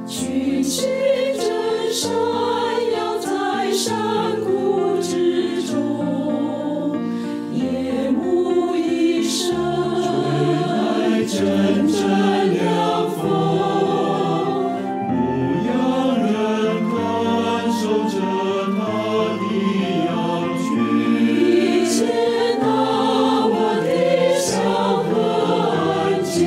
群星真闪耀在山谷之中，夜幕一声，吹来阵阵凉风， 牧羊人看守着他的羊群， 一切那么的祥和安静。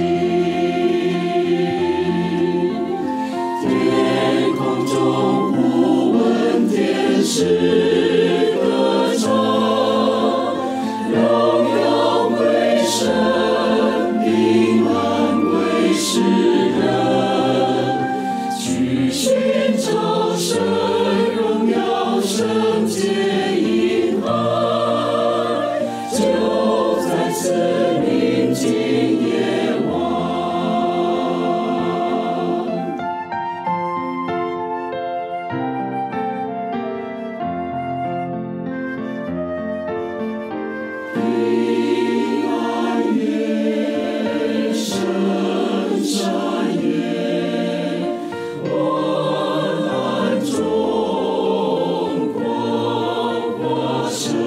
天空中忽闻天使歌唱，荣耀归神，平安归世人。去寻找神，荣耀圣洁婴孩，就在此宁静夜晚。平安夜，圣山夜，万安中光华生。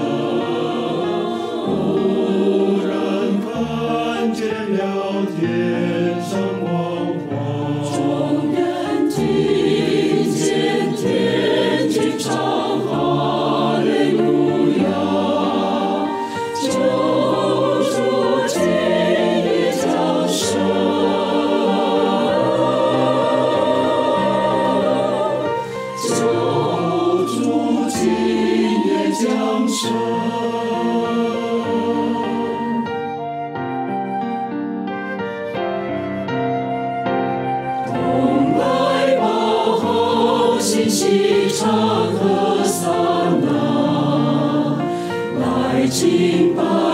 忽然看见了天上光华， 众人听见天君唱哈利路亚，救主今夜降生，救主今夜降生。同来吧，后心细唱和散那，来敬拜。